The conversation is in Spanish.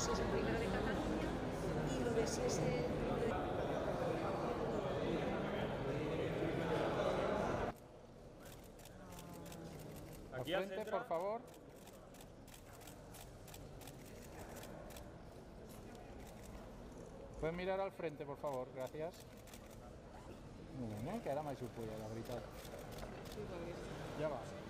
si és el Primera de Catalunya i lo de si és Aquí al frente, por favor. Pueden mirar al frente, por favor, gracias. Molt bé, que ara m'aixo polla, la veritat. Ja va.